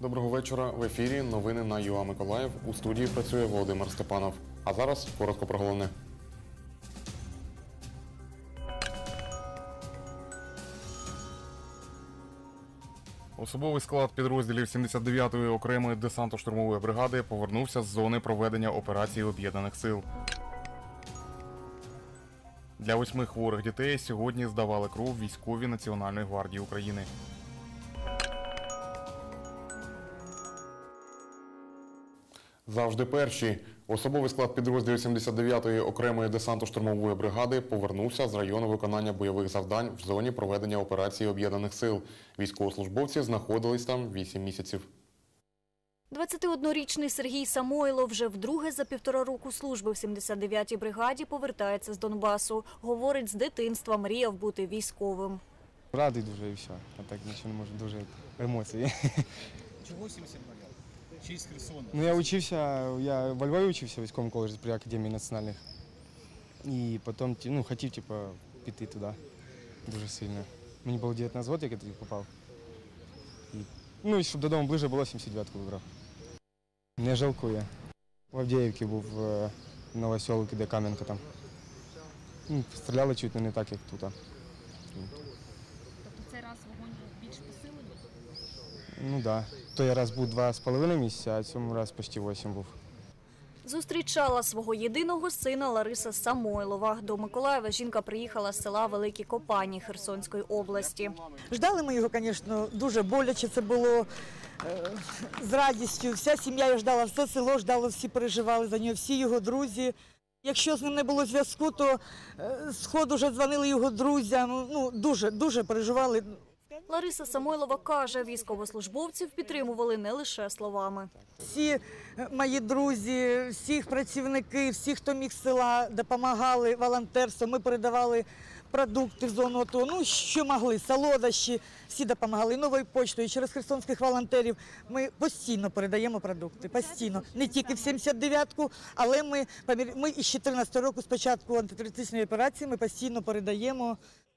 Доброго вечора. В ефірі новини на ЮА Миколаїв. У студії працює Володимир Степанов. А зараз коротко про головне. Особовий склад підрозділів 79-ї окремої десантно-штурмової бригади повернувся з зони проведення операції Об'єднаних сил. Для 8 хворих дітей сьогодні здавали кров військові Національної гвардії України. Завжди перші. Особовий склад підрозділів 79-ї окремої десантно-штурмової бригади повернувся з району виконання бойових завдань в зоні проведення операції Об'єднаних сил. Військовослужбовці знаходились там 8 місяців. 21-річний Сергій Самойлов вже вдруге за 1,5 року служби в 79-й бригаді повертається з Донбасу. Говорить, з дитинства мріяв бути військовим. Радий дуже і все, а так нічого не можу, дуже емоції. Чого 70 мріяв? Чи з Херсона? Ну, я во Львові учився в військовому коледжі при Академії національних. І потім хотів піти туди дуже сильно. Мені було 19 років, як я тоді попав. І щоб додому ближче було, 79-ку вибрав. Не жалкую. В Авдіївці був в Новоселовці, де Кам'янка там. Стріляли чуть не так, як тут. Тобто цей раз вогонь був більш посилений? Ну так. Той раз був 2,5 місяці, а цьому раз почти 8 був. Зустрічала свого єдиного сина Лариса Самойлова. До Миколаєва жінка приїхала з села Великі Копані Херсонської області. Ждали ми його, звісно, дуже боляче це було, з радістю. Вся сім'я його ждала, все село ждало, всі переживали за нього, всі його друзі. Якщо з ним не було зв'язку, то з ходу вже дзвонили його друзям, дуже переживали. Лариса Самойлова каже, військовослужбовців підтримували не лише словами. Всі мої друзі, всі працівники, всі, хто міг з села, допомагали волонтерством. Ми передавали продукти в зону АТО, що могли, солодощі, всі допомагали. Новою почтою, через херсонських волонтерів ми постійно передаємо продукти, постійно. Не тільки в 79-ку, але ми із 14 року, з початку антитерористичної операції, ми постійно передаємо.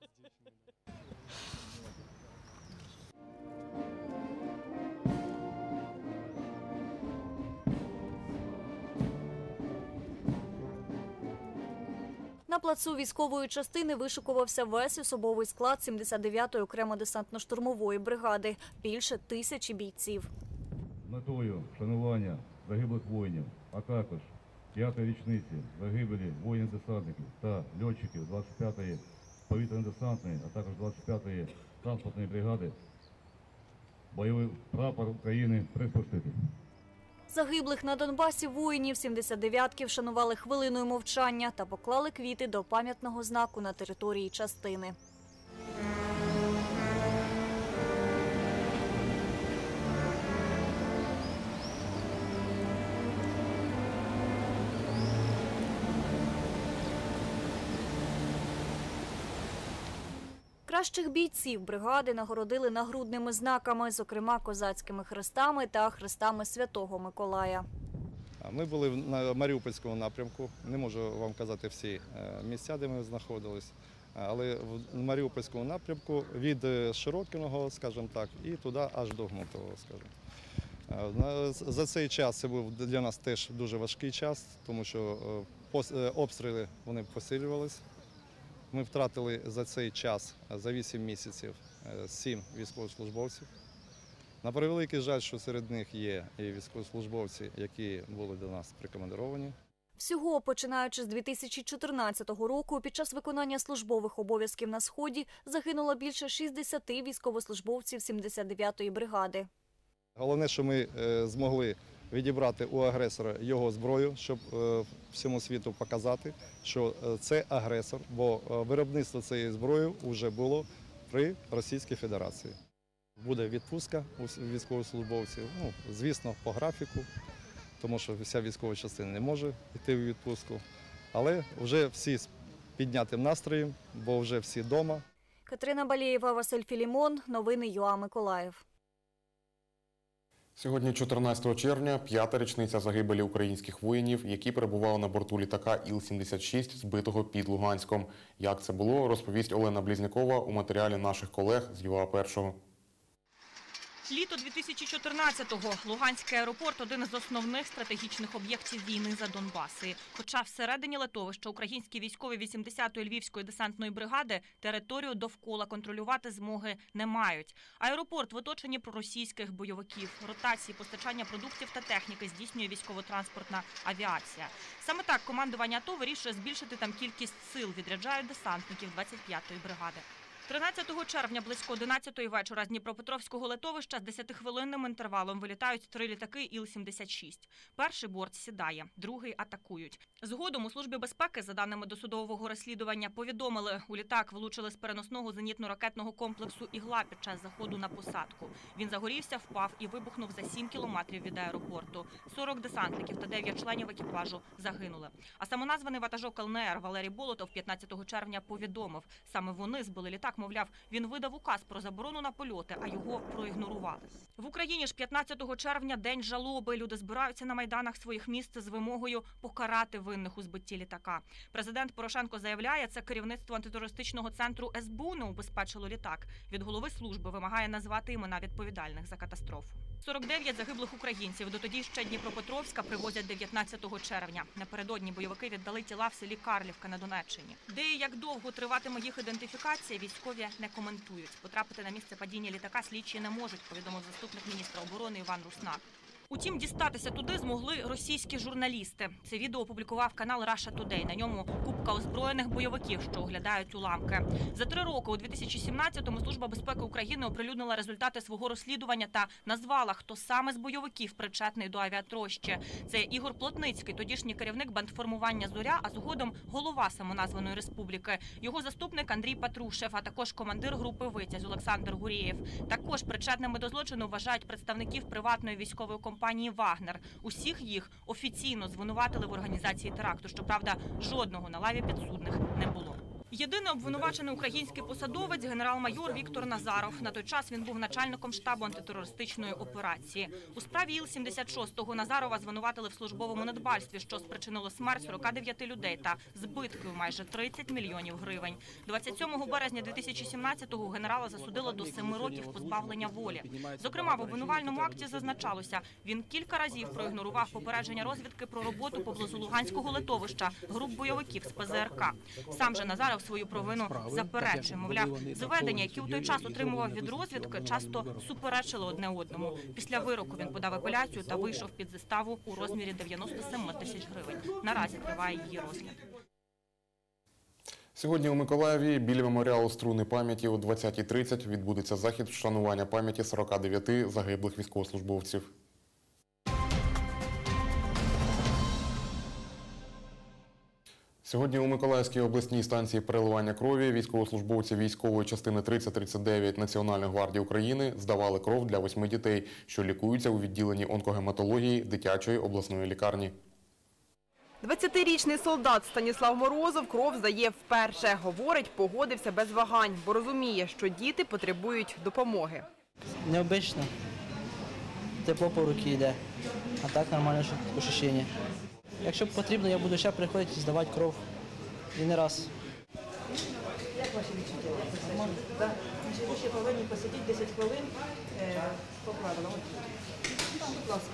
На плацу військової частини вишикувався весь особовий склад 79-ї окремо десантно-штурмової бригади – більше 1000 бійців. Метою вшанування загиблих воїнів, а також 5-ї річниці загибелі воїнів-десантників та льотчиків 25-ї повітряно-десантної, а також 25-ї транспортної бригади бойовий прапор України приспустити. Загиблих на Донбасі воїнів 79-ки вшанували хвилиною мовчання та поклали квіти до пам'ятного знаку на території частини. Кращих бійців бригади нагородили нагрудними знаками, зокрема козацькими хрестами та хрестами Святого Миколая. Ми були на Маріупольському напрямку, не можу вам казати всі місця, де ми знаходились, але в Маріупольському напрямку від Широкиного, скажімо так, і туди аж до Гнутового, скажімо. За цей час це був для нас теж дуже важкий час, тому що обстріли вони посилювалися. Ми втратили за цей час, за 8 місяців, 7 військовослужбовців. На превеликий жаль, що серед них є і військовослужбовці, які були до нас прикомандировані. Всього, починаючи з 2014 року, під час виконання службових обов'язків на Сході загинуло більше 60 військовослужбовців 79-ї бригади. Головне, що ми змогли відібрати у агресора його зброю, щоб всьому світу показати, що це агресор, бо виробництво цієї зброї вже було при Російській Федерації. Буде відпустка у військовослужбовців, звісно, по графіку, тому що вся військова частина не може йти у відпустку, але вже всі з піднятим настроєм, бо вже всі вдома. Катерина Балєєва, Василь Філімон. Новини ЮА Миколаїв. Сьогодні, 14 червня, 5-та річниця загибелі українських воїнів, які перебували на борту літака Іл-76, збитого під Луганськом. Як це було, розповість Олена Близнякова у матеріалі наших колег з ЮА Першого. Літо 2014-го. Луганський аеропорт – один із основних стратегічних об'єктів війни за Донбас. І хоча всередині литовища українські військові 80-ї Львівської десантної бригади територію довкола контролювати змоги не мають. Аеропорт в оточенні проросійських бойовиків. Ротації, постачання продуктів та техніки здійснює військово-транспортна авіація. Саме так командування АТО вирішує збільшити там кількість сил, відряджають десантників 25-ї бригади. 13 червня близько 11-ї вечора з Дніпропетровського литовища з 10-хвилинним інтервалом вилітають 3 літаки Іл-76. Перший борт сідає, другий атакують. Згодом у Службі безпеки, за даними досудового розслідування, повідомили, у літак влучили з переносного зенітно-ракетного комплексу «Ігла» під час заходу на посадку. Він загорівся, впав і вибухнув за 7 кілометрів від аеропорту. 40 десантників та 9 членів екіпажу загинули. А самоназваний ватажок ЛНР Валерій Болотов 15 червня повідомив, саме вони збили літак. Мовляв, він видав указ про заборону на польоти, а його проігнорували. В Україні ж 15 червня – день жалоби. Люди збираються на майданах своїх міст з вимогою покарати винних у збитті літака. Президент Порошенко заявляє, це керівництво антитерористичного центру СБУ не убезпечило літак. Від голови служби вимагає назвати імена відповідальних за катастрофу. 49 загиблих українців до тоді ще Дніпропетровська привозять 19 червня. Напередодні бойовики віддали тіла в селі Карлівка на Донеччині. Де і як довго триватиме їх ідентифікація, військові не коментують. Потрапити на місце падіння літака слідчі не можуть, повідомив заступник міністра оборони Іван Руснак. Утім, дістатися туди змогли російські журналісти. Це відео опублікував канал Russia Today. На ньому купка озброєних бойовиків, що оглядають уламки. За 3 роки у 2017-му Служба безпеки України оприлюднила результати свого розслідування та назвала, хто саме з бойовиків причетний до авіатрощі. Це Ігор Плотницький, тодішній керівник бандформування «Зоря», а згодом голова самоназваної республіки. Його заступник Андрій Патрушев, а також командир групи «Витязь» Олександр Гурєєв. Також причетними до злочину вважають представників приватної військової компанії «Вагнер». Усіх їх офіційно звинуватили в організації теракту. Щоправда, жодного на лаві підсудних не було. Єдиний обвинувачений український посадовець – генерал-майор Віктор Назаров. На той час він був начальником штабу антитерористичної операції. У справі Іл-76 Назарова звинуватили в службовому недбальстві, що спричинило смерть 49 людей та збитки в майже 30 мільйонів гривень. 27 березня 2017-го генерала засудили до 7 років позбавлення волі. Зокрема, в обвинувальному акті зазначалося, він кілька разів проігнорував попередження розвідки про роботу поблизу Луганського литовища груп бойовиків з ПЗРК. Сам же Назаров свою провину заперечує. Мовляв, зведення, які у той час отримував від розвідки, часто суперечили одне одному. Після вироку він подав апеляцію та вийшов під заставу у розмірі 97 тисяч гривень. Наразі триває її розгляд. Сьогодні у Миколаєві біля меморіалу «Струни пам'яті» о 20:30 відбудеться захід вшанування пам'яті 49 загиблих військовослужбовців. Сьогодні у Миколаївській обласній станції переливання крові військовослужбовці військової частини 3039 Національної гвардії України здавали кров для 8 дітей, що лікуються у відділенні онкогематології дитячої обласної лікарні. 20-річний солдат Станіслав Морозов кров здає вперше. Говорить, погодився без вагань, бо розуміє, що діти потребують допомоги. Необично. Тепло по руці йде, а так нормальне відчуття. Якщо потрібно, я буду ще приходити і здавати кров. І не раз. Як ваші відчуття? Нормально? Так. Ви ще повинні посидіти 10 хвилин по правилам. Будь ласка.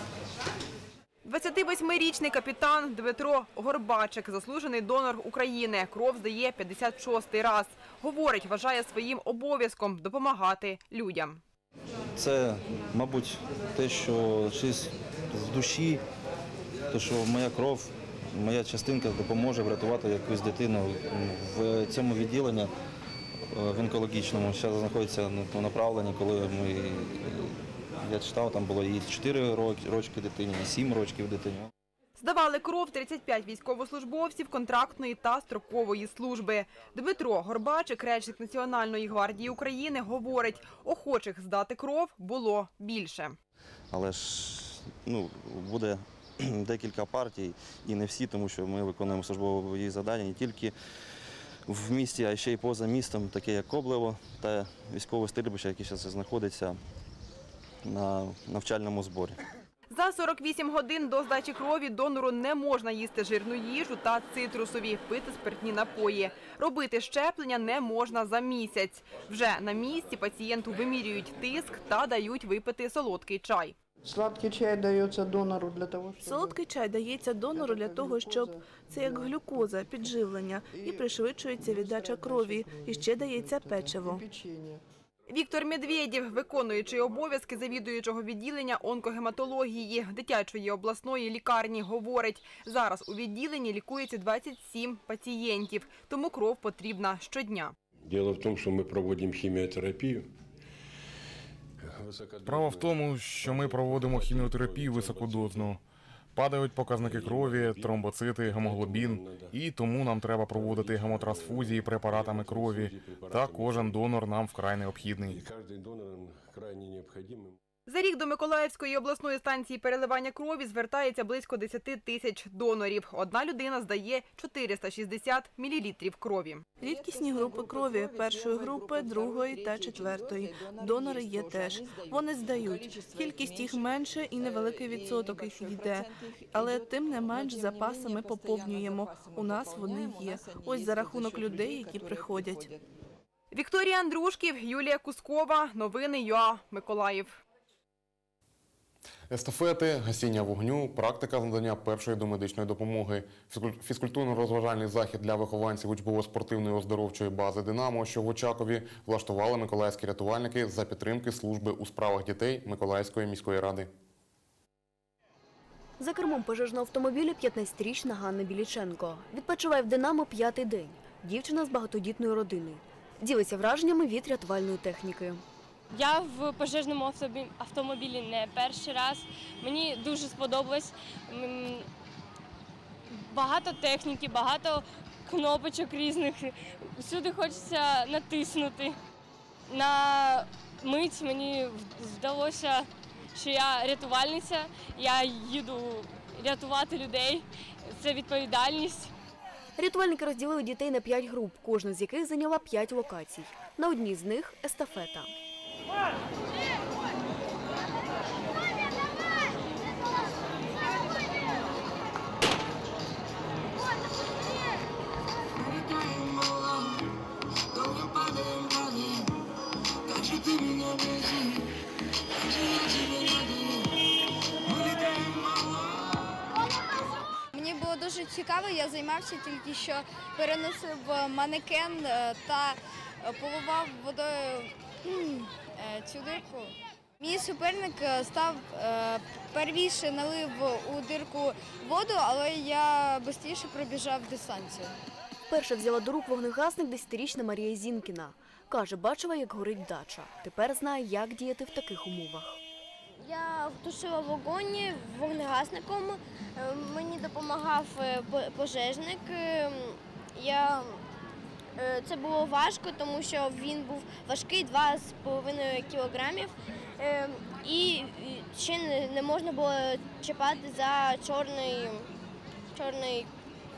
28-річний капітан Дмитро Горбачик, заслужений донор України. Кров здає 56-й раз. Говорить, вважає своїм обов'язком допомагати людям. Це, мабуть, те, що щось з душі, те, що моя кров, моя частинка допоможе врятувати якусь дитину. В цьому відділенні, в онкологічному, зараз знаходиться на направленні, коли я читав, там було і 4 рочки дитині, і 7 років дитині. Здавали кров 35 військовослужбовців контрактної та строкової служби. Дмитро Горбачик, речник Національної гвардії України, говорить, охочих здати кров було більше. Але ж буде декілька партій, і не всі, тому що ми виконуємо службові завдання не тільки в місті, а ще й поза містом, таке як Коблево та військове стрільбище, яке зараз знаходиться на навчальному зборі. За 48 годин до здачі крові донору не можна їсти жирну їжу та цитрусові, пити спиртні напої. Робити щеплення не можна за місяць. Вже на місці пацієнту вимірюють тиск та дають випити солодкий чай. Сладкий чай дається донору для того, щоб... Солодкий чай дається донору для того, щоб це як глюкоза, підживлення, і пришвидшується віддача крові, і ще дається печиво. Віктор Медведєв, виконуючий обов'язки завідуючого відділення онкогематології дитячої обласної лікарні, говорить, зараз у відділенні лікується 27 пацієнтів, тому кров потрібна щодня. Діло в тому, що ми проводимо хіміотерапію. Справа в тому, що ми проводимо хіміотерапію високодозну. Падають показники крові, тромбоцити, гемоглобін, і тому нам треба проводити гемотрансфузії препаратами крові, та кожен донор нам вкрай необхідний. За рік до Миколаївської обласної станції переливання крові звертається близько 10 тисяч донорів. Одна людина здає 460 мл крові. Рідкісні групи крові – першої групи, другої та четвертої. Донори є теж. Вони здають. Кількість їх менше і невеликий відсоток їх йде. Але тим не менш запаси ми поповнюємо. У нас вони є. Ось за рахунок людей, які приходять. Вікторія Андрушків, Юлія Кускова. Новини ЮА. Миколаїв. Естафети, гасіння вогню, практика з надання першої домедичної допомоги, фізкультурно-розважальний захід для вихованців учбово-спортивної оздоровчої бази «Динамо», що в Очакові, влаштували миколаївські рятувальники за підтримки служби у справах дітей Миколаївської міської ради. За кермом пожежного автомобіля 15-річна Ганна Біліченко. Відпочиває в «Динамо» 5-й день. Дівчина з багатодітної родини. Ділиться враженнями від рятувальної техніки. Я в пожежному автомобілі не перший раз. Мені дуже сподобалось. Багато техніки, багато кнопочок різних. Всюди хочеться натиснути. На мить мені вдалося, що я рятувальниця, я їду рятувати людей. Це відповідальність. Рятувальники розділили дітей на 5 груп, кожна з яких зайняла 5 локацій. На одній з них – естафета. Мені було дуже цікаво, я займався тільки що, переносив манекен та поливав водою цю дирку. Мій суперник став первіше, налив у дирку воду, але я швидше пробіжав дистанцію. Вперше взяла до рук вогнегасник 10-річна Марія Зінкіна. Каже, бачила, як горить дача. Тепер знає, як діяти в таких умовах. Я тушила вогонь вогнегасником, мені допомагав пожежник. Це було важко, тому що він був важкий, 2,5 кілограмів. І ще не можна було чіпати за чорний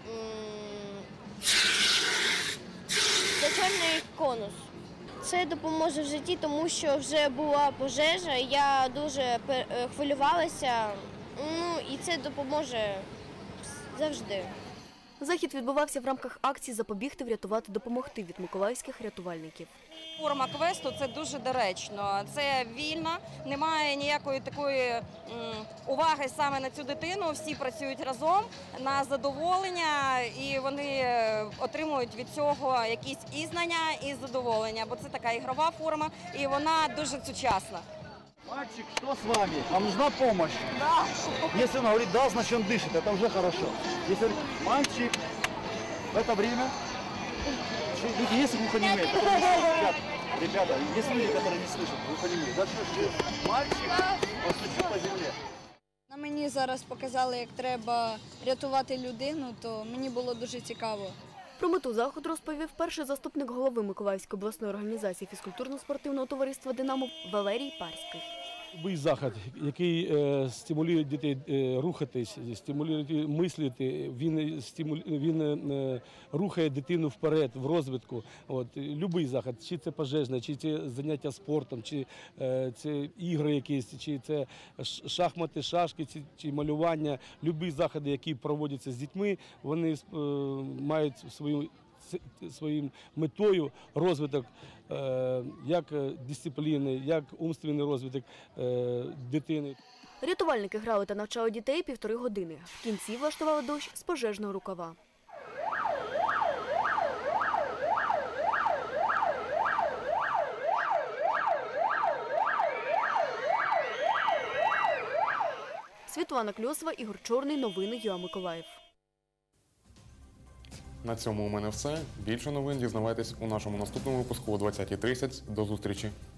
конус. Це допоможе в житті, тому що вже була пожежа, я дуже хвилювалася, і це допоможе завжди. Захід відбувався в рамках акції «Запобігти, врятувати, допомогти» від миколаївських рятувальників. Форма квесту – це дуже доречно, це вільно, немає ніякої такої уваги саме на цю дитину, всі працюють разом на задоволення і вони отримують від цього якісь і знання, і задоволення, бо це така ігрова форма і вона дуже сучасна. Мальчик, что с вами? Вам нужна помощь? Да. Если он говорит да, значит он дышит, это уже хорошо. Если мальчик, в это время люди есть глухонемые, которые не слышат. Ребята, есть люди, которые не слышат, глухонемые. Дальше мальчик, он стучит по земле. На мені зараз показали, як треба рятувати людину, то мені було дуже цікаво. Про мету заходу розповів перший заступник голови Миколаївської обласної організації фізкультурно-спортивного товариства «Динамо» Валерій Парський. Будь-який захід, який стимулює дітей рухатись, стимулює мислити, він рухає дитину вперед, в розвитку. Будь-який захід, чи це пожежне, чи це заняття спортом, чи це ігри якісь, чи це шахмати, шашки, чи малювання. Будь-які заходи, які проводяться з дітьми, вони мають своєю метою розвиток як дисципліни, як умственний розвиток дитини. Рятувальники грали та навчали дітей 1,5 години. В кінці влаштували дощ з пожежного рукава. Світлана Кльосова, Ігор Чорний. Новини ЮА Миколаїв. На цьому у мене все. Більше новин дізнавайтесь у нашому наступному випуску о 20:30. До зустрічі!